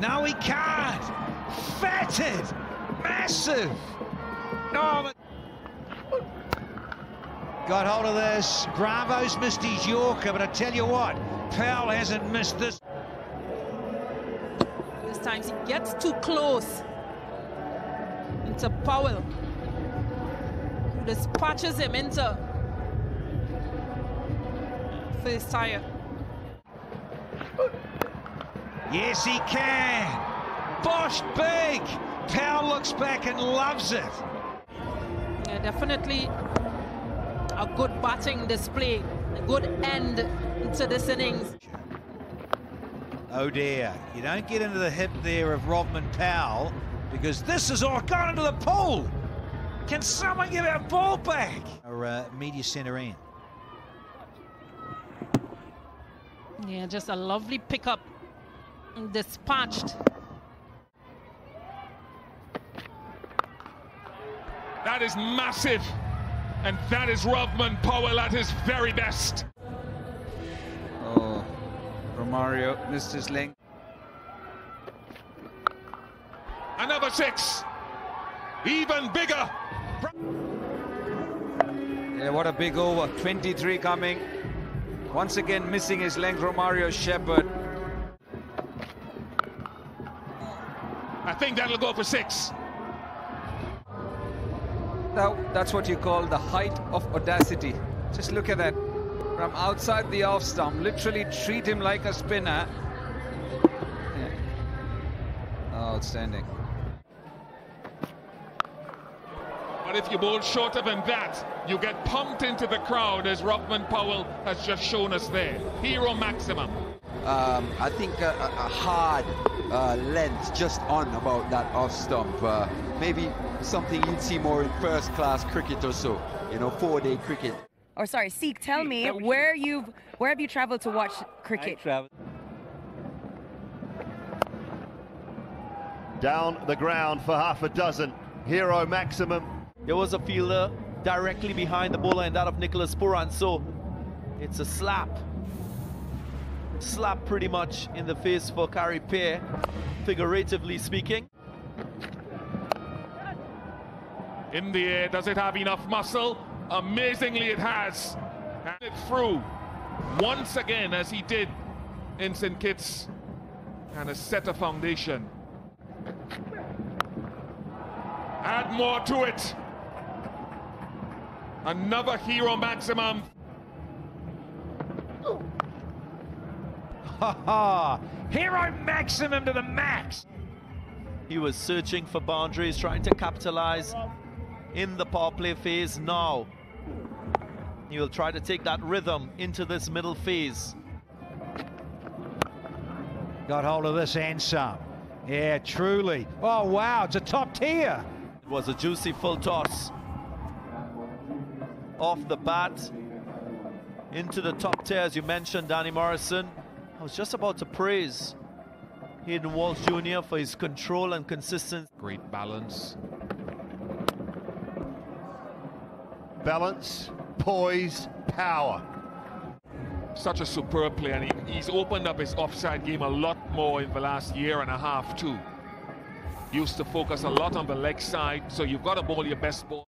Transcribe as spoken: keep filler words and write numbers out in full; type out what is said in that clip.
No, he can't. Fatted. Massive. Oh, but... Got hold of this. Bravo's missed his Yorker, but I tell you what, Powell hasn't missed this. This time he gets too close into Powell, who dispatches him into first tire. Yes, he can. Bosh big. Powell looks back and loves it. Yeah, definitely a good batting display, a good end to this innings. Oh dear, you don't get into the hip there of Rovman Powell, because this is all gone into the pool. Can someone give our ball back? Or uh, media centre in. Yeah, just a lovely pickup, dispatched. That is massive, and that is Rovman Powell at his very best. Oh, Romario missed his length. Another six, even bigger. Yeah, what a big over, twenty-three coming. Once again missing his length, Romario Shepherd. I think that'll go for six. Now, that's what you call the height of audacity. Just look at that. From outside the off stump, literally treat him like a spinner. Yeah. Outstanding. But if you bowl shorter than that, you get pumped into the crowd, as Rovman Powell has just shown us there. Hero maximum. Um, I think a, a hard uh, length just on about that off stump. Uh, maybe something you'd see more in first class cricket or so, you know, four day cricket. Or sorry, Seek, tell me where you've where have you traveled to watch cricket? Down the ground for half a dozen. Hero maximum. There was a fielder directly behind the bowler, and that of Nicholas Pooran, so it's a slap. Slap pretty much in the face for Kari Peer, figuratively speaking. In the air, does it have enough muscle? Amazingly it has. And it through once again, as he did in Saint Kitts, and has set a foundation. Add more to it. Another hero maximum. Ha ha! Hero maximum to the max! He was searching for boundaries, trying to capitalize in the power play phase. Now he will try to take that rhythm into this middle phase. Got hold of this and some. Yeah, truly. Oh wow, it's a top tier. It was a juicy full toss. Off the bat, into the top tier, as you mentioned, Danny Morrison. I was just about to praise Hayden Walsh Junior for his control and consistency. Great balance. Balance, poise, power. Such a superb play, and he, he's opened up his offside game a lot more in the last year and a half too. Used to focus a lot on the leg side, so you've got to bowl your best ball.